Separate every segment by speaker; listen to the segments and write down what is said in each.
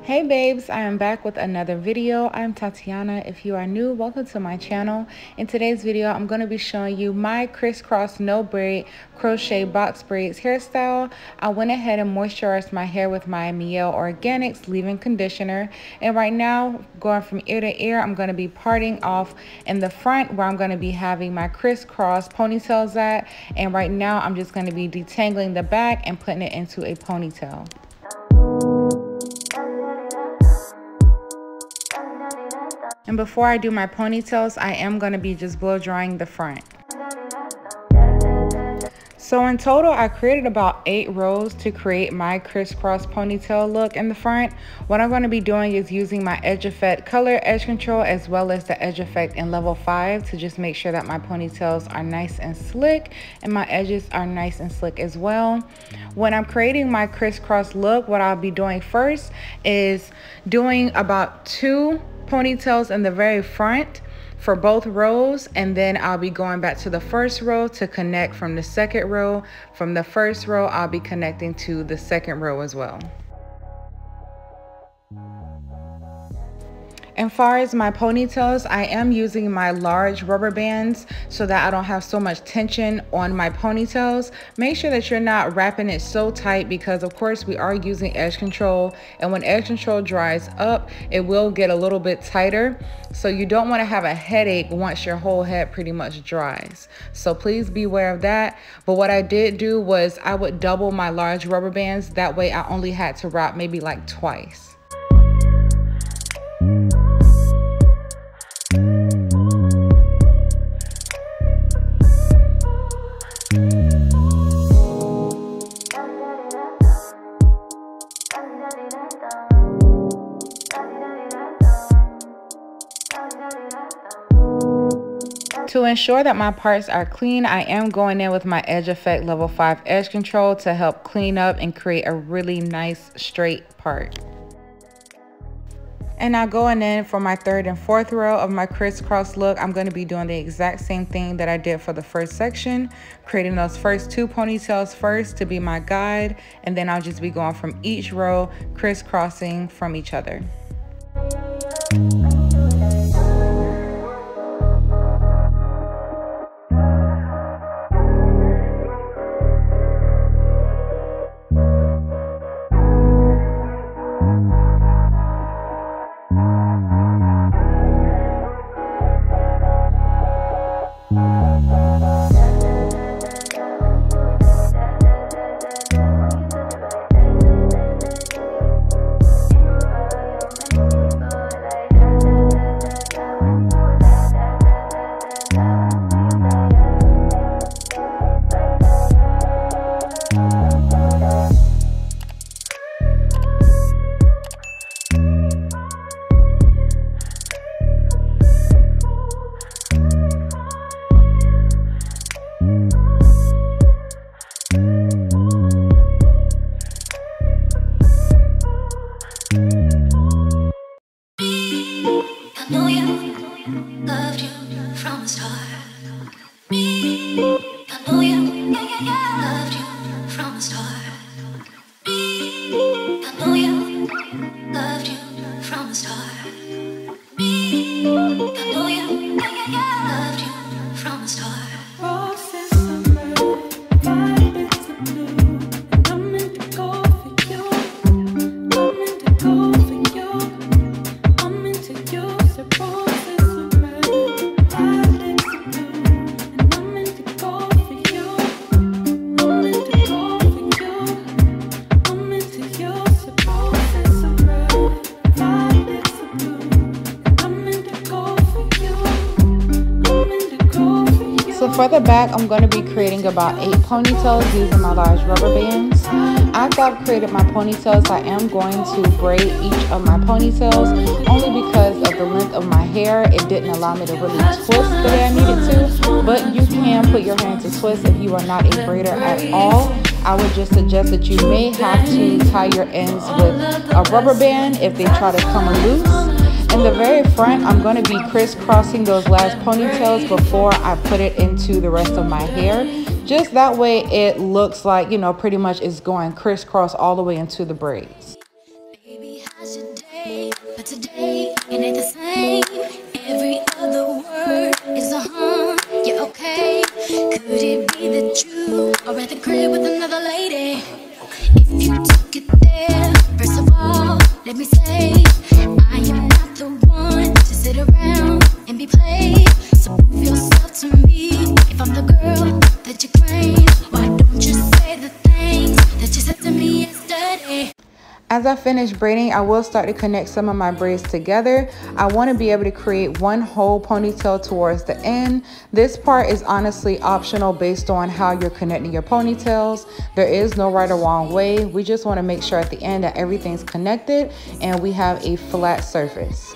Speaker 1: Hey babes, I am back with another video. I'm Tatiana. If you are new, welcome to my channel. In today's video, I'm going to be showing you my crisscross no braid crochet box braids hairstyle. I went ahead and moisturized my hair with my Mielle Organics leave-in conditioner. And right now, going from ear to ear, I'm going to be parting off in the front where I'm going to be having my crisscross ponytails at. And right now, I'm just going to be detangling the back and putting it into a ponytail. And before I do my ponytails, I am going to be just blow drying the front. So in total, I created about 8 rows to create my crisscross ponytail look in the front. What I'm going to be doing is using my Edge Effect Color Edge Control as well as the Edge Effect in level 5 to just make sure that my ponytails are nice and slick and my edges are nice and slick as well. When I'm creating my crisscross look, what I'll be doing first is doing about 2 ponytails in the very front for both rows, and then I'll be going back to the first row to connect from the second row. From the first row, I'll be connecting to the second row as well. As far as my ponytails, I am using my large rubber bands so that I don't have so much tension on my ponytails. Make sure that you're not wrapping it so tight because of course we are using edge control, and when edge control dries up, it will get a little bit tighter. So you don't want to have a headache once your whole head pretty much dries. So please beware of that. But what I did do was I would double my large rubber bands. That way I only had to wrap maybe like twice. To ensure that my parts are clean, I am going in with my Edge Effect Level 5 Edge Control to help clean up and create a really nice straight part. And now going in for my third and fourth row of my crisscross look, I'm going to be doing the exact same thing that I did for the first section, creating those first 2 ponytails first to be my guide, and then I'll just be going from each row crisscrossing from each other. So for the back, I'm going to be creating about 8 ponytails using my large rubber bands. After I've created my ponytails, I am going to braid each of my ponytails only because of the length of my hair. It didn't allow me to really twist the way I needed to, but you can put your hand to twist if you are not a braider at all. I would just suggest that you may have to tie your ends with a rubber band if they try to come loose. In the very front, I'm going to be crisscrossing those last ponytails before I put it into the rest of my hair. Just that way it looks like, you know, pretty much it's going crisscross all the way into the braids. Baby,
Speaker 2: but today it ain't the same. Every other word is a yeah, okay. Could it be that you are at the crib with another lady? If you took it there, first of all, let me say I am not the one to sit around and be played. So prove yourself to me. If I'm the girl that you claim, why don't you say the things that you said to me yesterday?
Speaker 1: As I finish braiding, I will start to connect some of my braids together. I want to be able to create one whole ponytail towards the end. This part is honestly optional based on how you're connecting your ponytails. There is no right or wrong way. We just want to make sure at the end that everything's connected and we have a flat surface.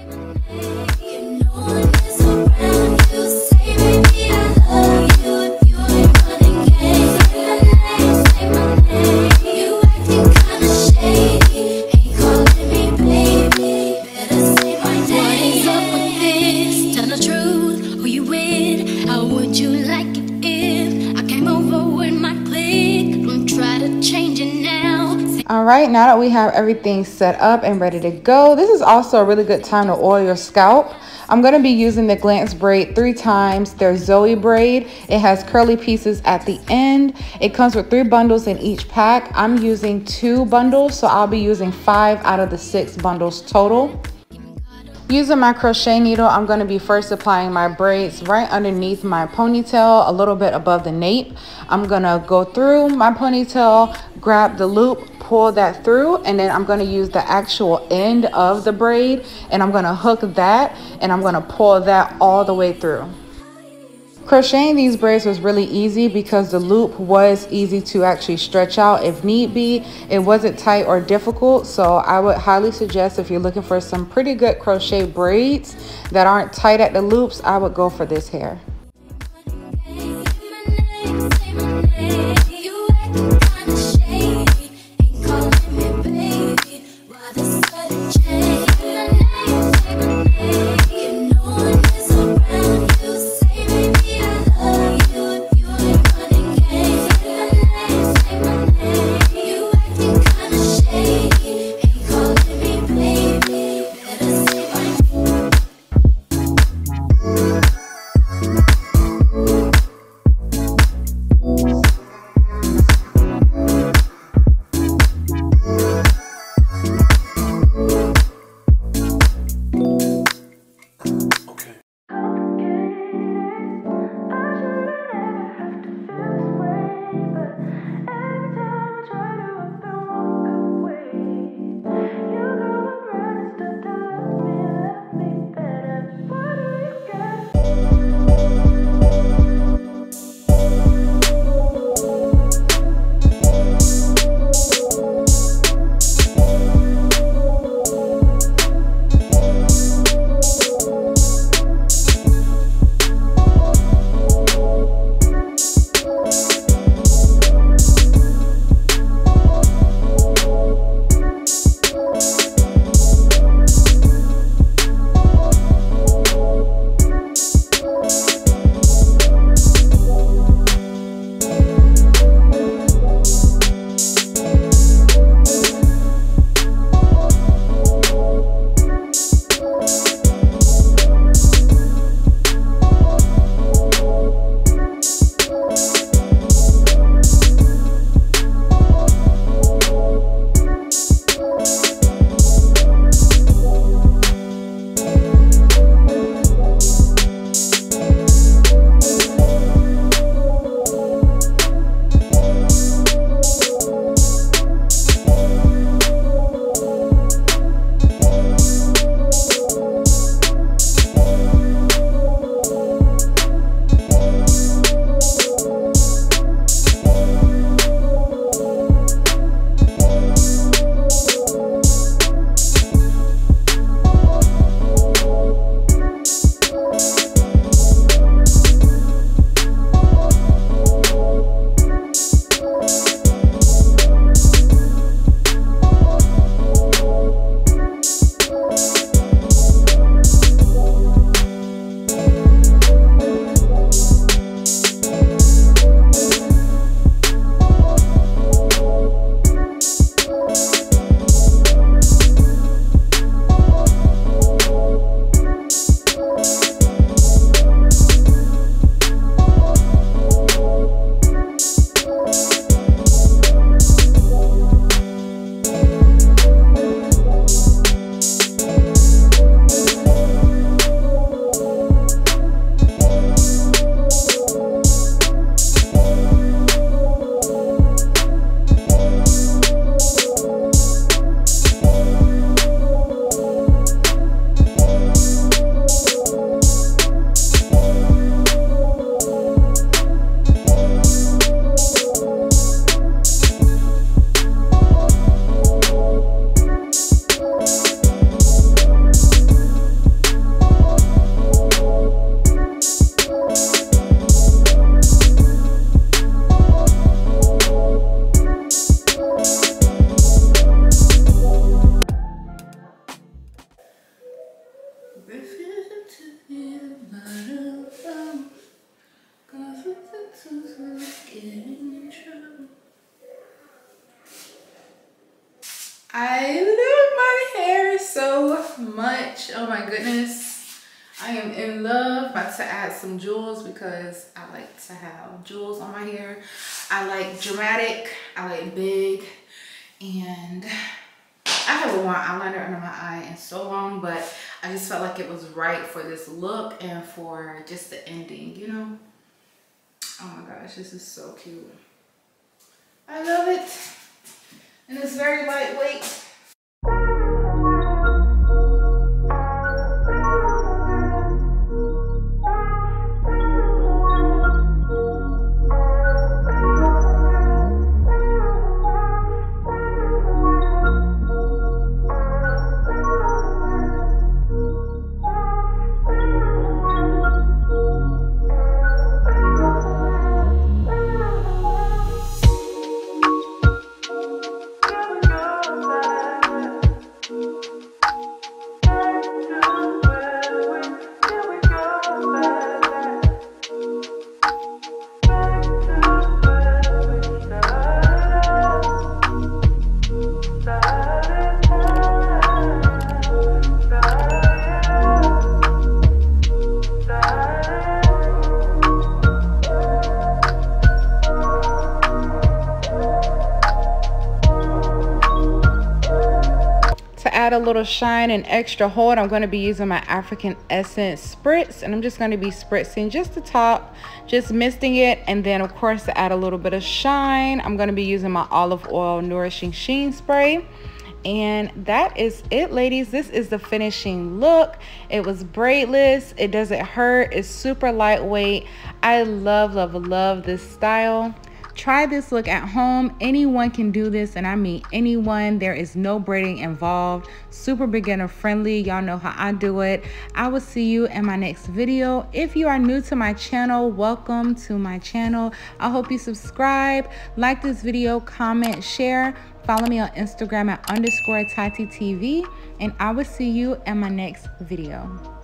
Speaker 1: All right, now that we have everything set up and ready to go, this is also a really good time to oil your scalp. I'm going to be using the Glance braid 3 times. Their Zoe braid. It has curly pieces at the end. It comes with 3 bundles in each pack. I'm using 2 bundles, so I'll be using 5 out of the 6 bundles total. Using my crochet needle, I'm going to be first applying my braids right underneath my ponytail, a little bit above the nape. I'm going to go through my ponytail, grab the loop, pull that through, and then I'm going to use the actual end of the braid and I'm going to hook that and I'm going to pull that all the way through. Crocheting these braids was really easy because the loop was easy to actually stretch out if need be. It wasn't tight or difficult, so I would highly suggest if you're looking for some pretty good crochet braids that aren't tight at the loops, I would go for this hair. I love my hair so much. Oh my goodness. I am in love. About to add some jewels because I like to have jewels on my hair. I like dramatic. I like big. And I haven't worn eyeliner under my eye in so long, but I just felt like it was right for this look and for just the ending, you know? Oh my gosh, this is so cute. I love it. And it's very lightweight. Add a little shine and extra hold, I'm going to be using my African Essence Spritz, and I'm just going to be spritzing just the top, just misting it. And then of course, to add a little bit of shine, I'm going to be using my Olive Oil Nourishing Sheen Spray. And that is it, ladies. This is the finishing look. It was braidless, it doesn't hurt, it's super lightweight. I love this style. Try this look at home. Anyone can do this, and I mean anyone. There is no braiding involved. Super beginner friendly. Y'all know how I do it. I will see you in my next video. If you are new to my channel, welcome to my channel. I hope you subscribe, like this video, comment, share. Follow me on Instagram at _TatiTV, and I will see you in my next video.